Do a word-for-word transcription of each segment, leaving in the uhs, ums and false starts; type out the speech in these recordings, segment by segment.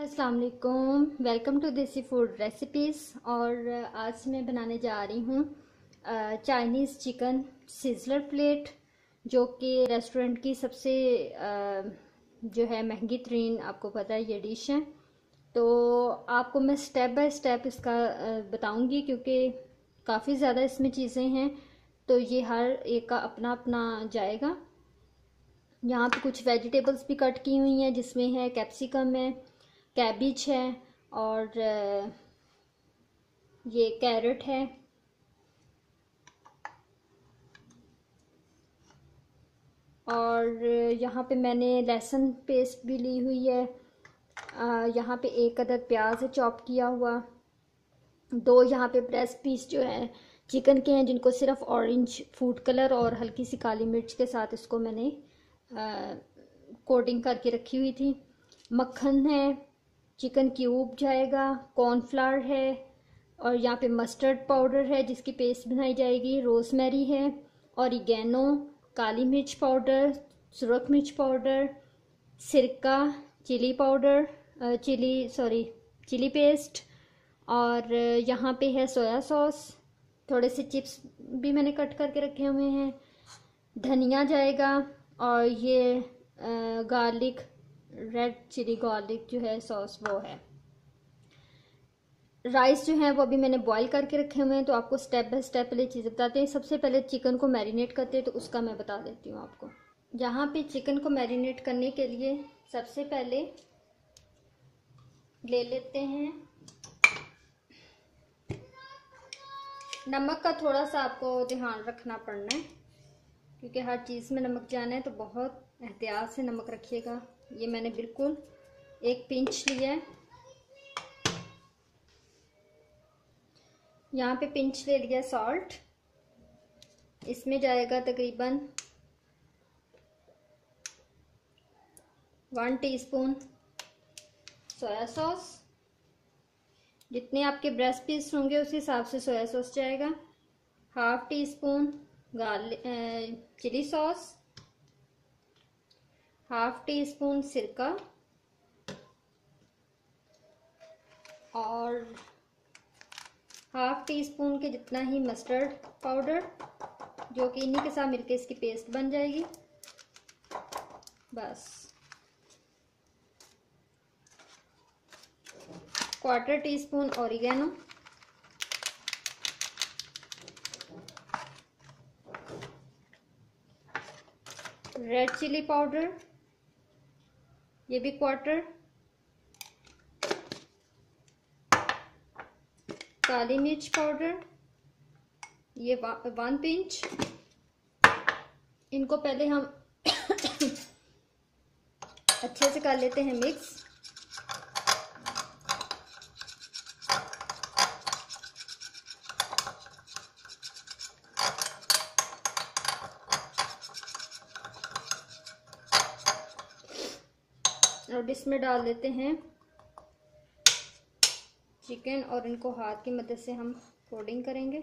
अस्सलाम वालेकुम, welcome to Desi food recipes. और आज मैं बनाने जा रही हूँ चाइनीज़ चिकन सिजलर प्लेट, जो कि रेस्टोरेंट की सबसे आ, जो है महंगी तरीन, आपको पता है ये डिश है। तो आपको मैं स्टेप बाय स्टेप इसका बताऊंगी, क्योंकि काफ़ी ज़्यादा इसमें चीज़ें हैं, तो ये हर एक का अपना अपना जाएगा। यहाँ पे कुछ वेजिटेबल्स भी कट की हुई हैं, जिसमें है कैप्सिकम है, कैबिज है और ये कैरेट है। और यहाँ पे मैंने लहसुन पेस्ट भी ली हुई है। यहाँ पे एक अदद प्याज है चॉप किया हुआ। दो यहाँ पे ब्रेस्ट पीस जो है चिकन के हैं, जिनको सिर्फ ऑरेंज फूड कलर और हल्की सी काली मिर्च के साथ इसको मैंने कोटिंग करके रखी हुई थी। मक्खन है, चिकन क्यूब जाएगा, कॉर्नफ्लावर है, और यहाँ पे मस्टर्ड पाउडर है जिसकी पेस्ट बनाई जाएगी, रोजमेरी है, ऑरिगेनो, काली मिर्च पाउडर, सुरख मिर्च पाउडर, सिरका, chilli powder, chilli sorry chilli paste, और यहाँ पे है सोया सॉस। थोड़े से चिप्स भी मैंने कट करके रखे हुए हैं। धनिया जाएगा, और ये गार्लिक, रेड चिली गार्लिक जो है सॉस वो है। राइस जो है वो अभी मैंने बॉईल करके रखे हुए हैं। तो आपको स्टेप बाय स्टेप पहले चीज़ें बताते हैं। सबसे पहले चिकन को मैरिनेट करते हैं, तो उसका मैं बता देती हूँ आपको। यहाँ पे चिकन को मैरिनेट करने के लिए सबसे पहले ले लेते हैं नमक का। थोड़ा सा आपको ध्यान रखना पड़ना है, क्योंकि हर चीज़ में नमक जाना है, तो बहुत एहतियात से नमक रखिएगा। ये मैंने बिल्कुल एक पिंच लिया है। यहाँ पे पिंच ले लिया सॉल्ट। इसमें जाएगा तकरीबन वन टीस्पून सोया सॉस। जितने आपके ब्रेस्ट पीस होंगे उस हिसाब से सोया सॉस जाएगा। Half teaspoon garlic chilli sauce, half teaspoon सिरका, और हाफ टी स्पून के जितना ही मस्टर्ड पाउडर, जो कि इन्हीं के साथ मिलके इसकी पेस्ट बन जाएगी। बस quarter teaspoon oregano, red chilli powder, ये भी क्वार्टर, काली मिर्च पाउडर, ये वन पिंच। इनको पहले हम अच्छे से कर लेते हैं मिक्स। और इसमें डाल देते हैं चिकन, और इनको हाथ की मदद से हम कोटिंग करेंगे।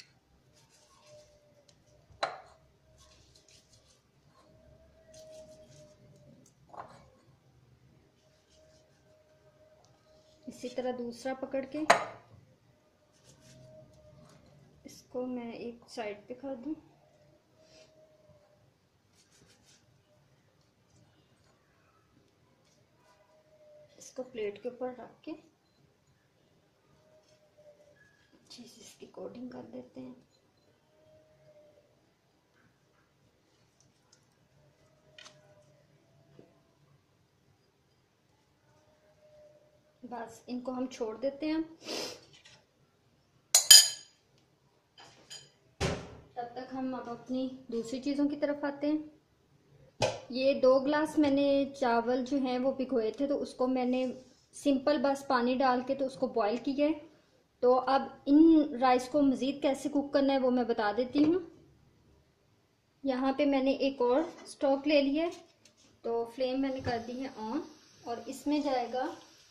इसी तरह दूसरा पकड़ के इसको मैं एक साइड पे कर दूं। इसको प्लेट के ऊपर रख के अच्छे से इसकी कोटिंग कर देते हैं। बस इनको हम छोड़ देते हैं। तब तक हम अब अपनी दूसरी चीज़ों की तरफ आते हैं। ये दो ग्लास मैंने चावल जो हैं वो भिगोए थे, तो उसको मैंने सिंपल बस पानी डाल के तो उसको बॉईल किया है। तो अब इन राइस को मज़ीद कैसे कुक करना है वो मैं बता देती हूँ। यहाँ पे मैंने एक और स्टोव ले लिया है, तो फ्लेम मैंने कर दी है ऑन, और इसमें जाएगा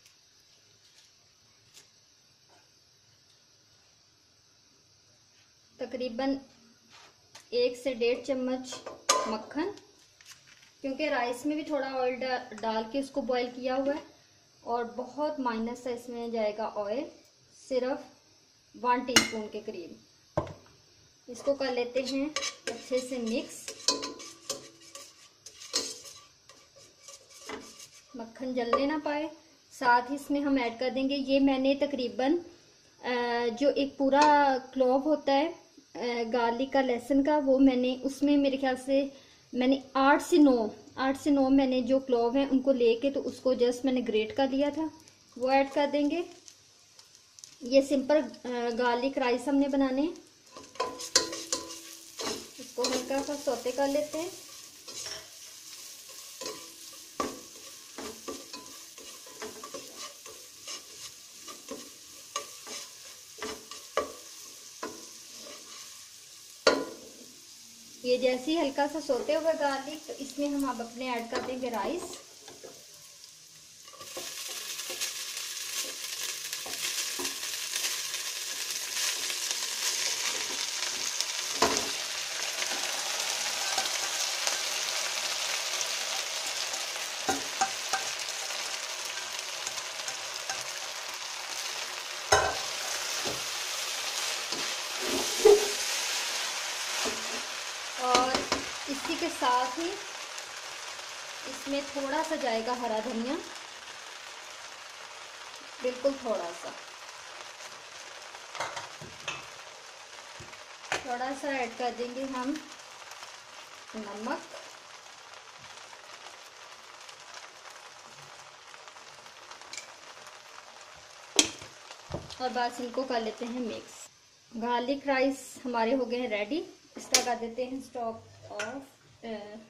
तकरीबन एक से डेढ़ चम्मच मक्खन, क्योंकि राइस में भी थोड़ा ऑयल डा, डाल के इसको बॉईल किया हुआ है। और बहुत माइनस सा इसमें जाएगा ऑयल, सिर्फ वन टीस्पून के करीब। इसको कर लेते हैं अच्छे से मिक्स। मक्खन जलने ना पाए। साथ ही इसमें हम ऐड कर देंगे, ये मैंने तकरीबन जो एक पूरा क्लोव होता है गार्लिक का, लहसुन का, वो मैंने उसमें मेरे ख्याल से मैंने आठ से नौ आठ से नौ मैंने जो क्लोव हैं उनको लेके तो उसको जस्ट मैंने ग्रेट कर लिया था, वो ऐड कर देंगे। ये सिंपल गार्लिक राइस हमने बनाने, इसको हल्का सा सौते कर लेते हैं। ये जैसे ही हल्का सा सोते हुए गार्लिक, तो इसमें हम अब अपने ऐड कर देंगे राइस। और इसी के साथ ही इसमें थोड़ा सा जाएगा हरा धनिया, बिल्कुल थोड़ा सा थोड़ा सा ऐड कर देंगे हम नमक। और बस इनको कर लेते हैं मिक्स। गार्लिक राइस हमारे हो गए हैं रेडी। इसका कर देते हैं स्टॉप ऑफ।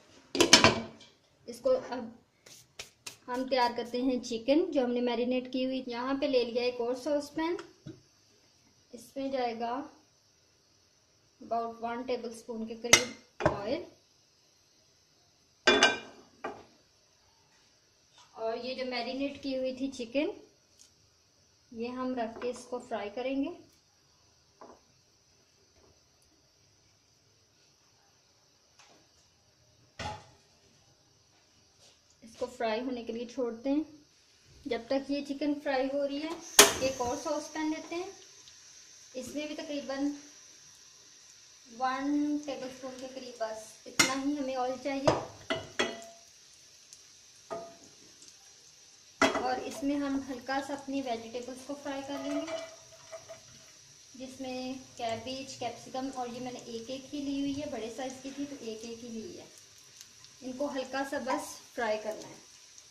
इसको अब हम तैयार करते हैं चिकन जो हमने मैरिनेट की हुई। यहाँ पे ले लिया एक और सॉस पैन, इसमें जाएगा अबाउट वन टेबल स्पून के करीब ऑयल। और ये जो मैरिनेट की हुई थी चिकन, ये हम रख के इसको फ्राई करेंगे। इसको फ्राई होने के लिए छोड़ते हैं। जब तक ये चिकन फ्राई हो रही है, एक और सॉस पैन लेते हैं। इसमें भी तकरीबन वन टेबलस्पून के करीब, बस इतना ही हमें ऑयल चाहिए। और इसमें हम हल्का सा अपनी वेजिटेबल्स को फ्राई कर लेंगे, जिसमें कैबेज, कैप्सिकम, और ये मैंने एक एक ही ली हुई है, बड़े साइज की थी तो एक एक ही ली है। इनको हल्का सा बस फ्राई करना है।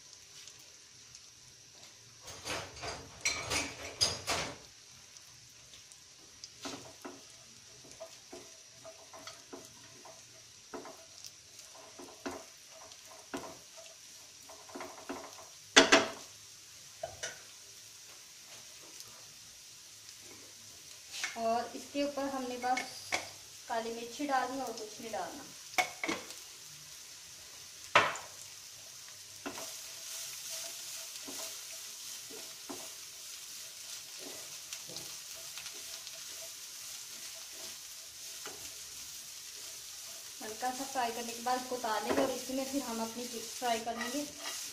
और इसके ऊपर हमने बस काली मिर्ची डालनी और कुछ नहीं डालना। हल्का सा फ्राई करने के बाद इसको उतार लेंगे और इसमें फिर हम अपनी चिप्स फ्राई करेंगे।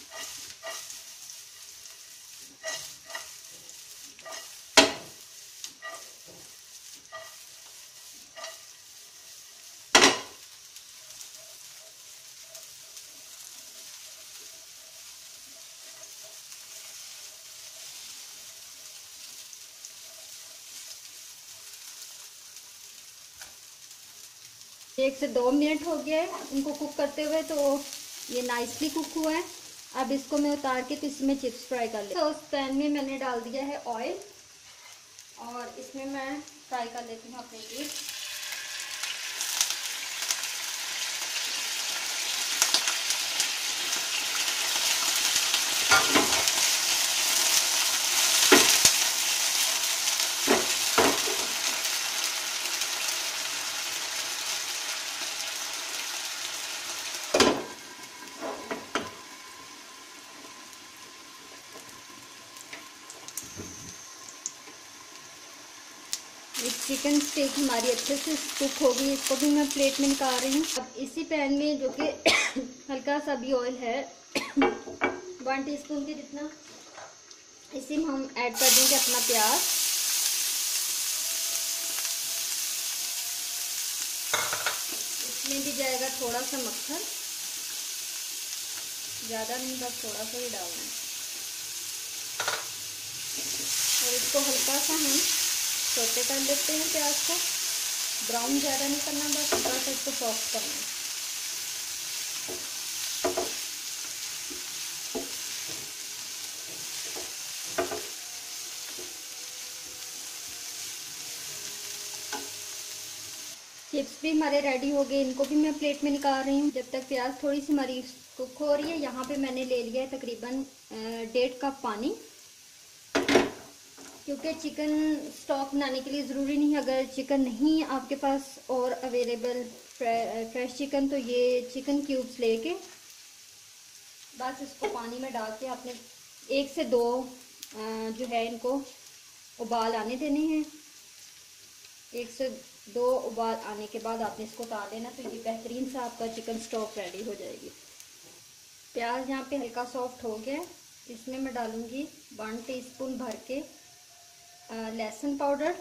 एक से दो मिनट हो गया है इनको कुक करते हुए, तो ये नाइसली कुक हुआ है। अब इसको मैं उतार के तो इसमें चिप्स फ्राई कर लेती हूँ। तो उस पैन में मैंने डाल दिया है ऑयल और इसमें मैं फ्राई कर लेती हूँ अपने चिप्स। चिकन स्टेक हमारी अच्छे से कुक हो गई, इसको भी मैं प्लेट में निकाल रही हूँ। अब इसी पैन में जो कि हल्का सा भी ऑयल है, वन टीस्पून के जितना, इसी में हम ऐड कर देंगे अपना प्याज। इसमें भी जाएगा थोड़ा सा मक्खन, ज़्यादा नहीं, बस थोड़ा सा ही डालना है। और इसको हल्का सा हम सोते कर लेते हैं। प्याज को ब्राउन ज़्यादा नहीं करना, बस हल्का सा इसको सॉफ्ट करना है। चिप्स भी हमारे रेडी हो गए, इनको भी मैं प्लेट में निकाल रही हूँ। जब तक प्याज थोड़ी सी हमारी कुक हो रही है, यहाँ पे मैंने ले लिया है तकरीबन डेढ़ कप पानी, क्योंकि चिकन स्टॉक बनाने के लिए ज़रूरी नहीं है, अगर चिकन नहीं आपके पास और अवेलेबल फ्रे, फ्रेश चिकन, तो ये चिकन क्यूब्स लेके बस इसको पानी में डाल के आपने एक से दो जो है इनको उबाल आने देने हैं। एक से दो उबाल आने के बाद आपने इसको उतार लेना, तो ये बेहतरीन सा आपका चिकन स्टॉक रेडी हो जाएगी। प्याज यहाँ पे हल्का सॉफ्ट हो गया, इसमें मैं डालूँगी वन टीस्पून भर के लहसुन पाउडर,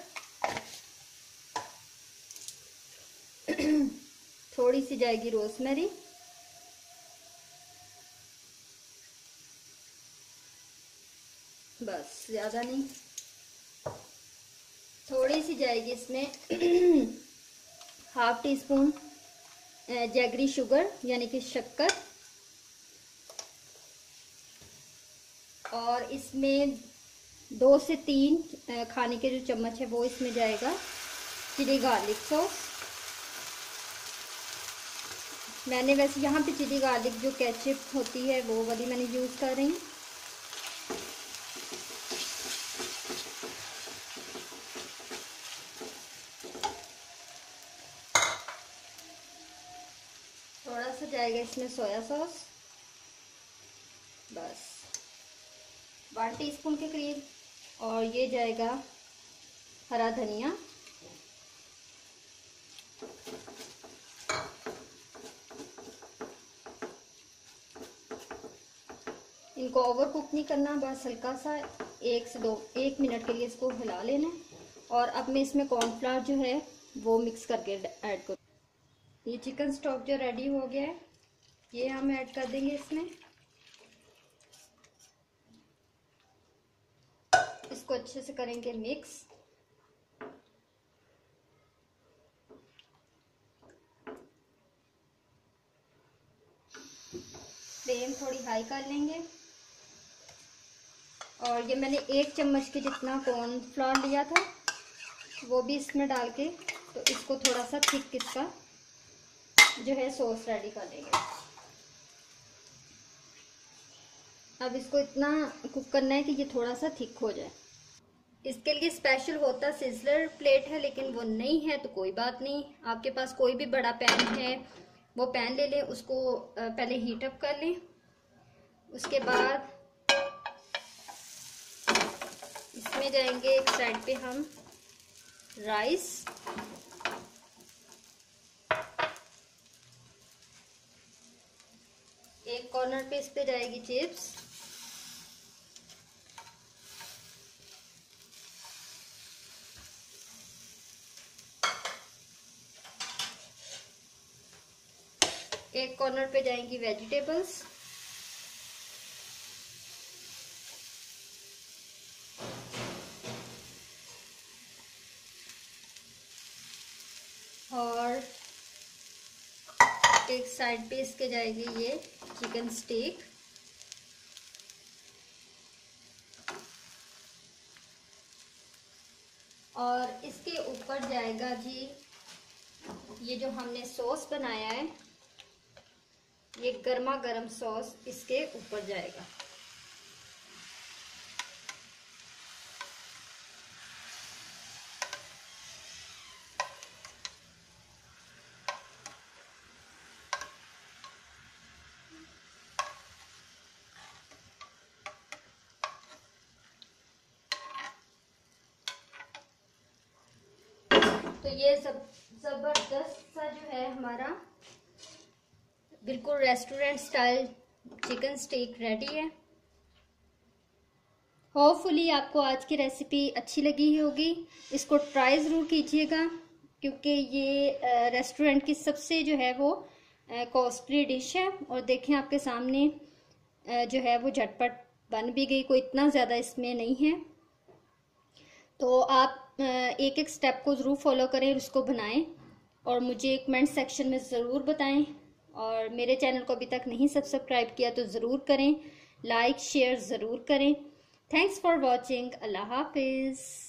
थोड़ी सी जाएगी रोजमेरी, बस ज़्यादा नहीं, थोड़ी सी जाएगी इसमें half teaspoon jaggery sugar यानी कि शक्कर, और इसमें दो से तीन खाने के जो चम्मच है वो इसमें जाएगा चिली गार्लिक सॉस। मैंने वैसे यहाँ पे चिली गार्लिक जो केचप होती है वो वाली मैंने यूज़ कर रही हूँ। थोड़ा सा जाएगा इसमें सोया सॉस, बस वन टीस्पून के करीब, और ये जाएगा हरा धनिया, इनको ओवर कुक नहीं करना, बस हल्का सा एक से दो एक मिनट के लिए इसको हिला लेना है। और अब मैं इसमें कॉर्नफ्लावर जो है वो मिक्स करके ऐड करूँ। ये चिकन स्टॉक जो रेडी हो गया है ये हम ऐड कर देंगे इसमें। इसको अच्छे से करेंगे मिक्स। फ्लेम थोड़ी हाई कर लेंगे, और ये मैंने एक चम्मच के जितना कॉर्नफ्लोर लिया था वो भी इसमें डाल के, तो इसको थोड़ा सा थिक इसका जो है सॉस रेडी कर लेंगे। अब इसको इतना कुक करना है कि ये थोड़ा सा थिक हो जाए। इसके लिए स्पेशल होता सिजलर प्लेट है, लेकिन वो नहीं है तो कोई बात नहीं, आपके पास कोई भी बड़ा पैन है वो पैन ले लें, उसको पहले हीट अप कर लें। उसके बाद इसमें जाएंगे एक साइड पे हम राइस, एक कॉर्नर पे इस पे जाएगी चिप्स, एक कॉर्नर पे जाएंगी वेजिटेबल्स, और एक साइड पे इसके जाएगी ये चिकन स्टेक, और इसके ऊपर जाएगा जी ये जो हमने सॉस बनाया है, ये गर्मा गर्म सॉस इसके ऊपर जाएगा। तो ये सब जबरदस्त सा जो है हमारा बिल्कुल restaurant style chicken steak ready है। होपफुली आपको आज की रेसिपी अच्छी लगी होगी। इसको ट्राई ज़रूर कीजिएगा क्योंकि ये रेस्टोरेंट की सबसे जो है वो कॉस्टली डिश है। और देखें आपके सामने जो है वो झटपट बन भी गई, कोई इतना ज़्यादा इसमें नहीं है। तो आप एक एक स्टेप को ज़रूर फॉलो करें, उसको बनाएं और मुझे कमेंट सेक्शन में ज़रूर बताएं। और मेरे चैनल को अभी तक नहीं सब्सक्राइब किया तो ज़रूर करें, लाइक शेयर ज़रूर करें। Thanks for watching. अल्लाह हाफिज़।